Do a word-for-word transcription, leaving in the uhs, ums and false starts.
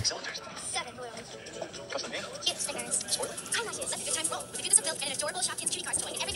cylinders. Seven balloons. Comes with me. Cute stickers. Spoiler. Eyelashes. Let the good times roll. With the goodness of milk and an adorable Shopkins cutie cars toy in every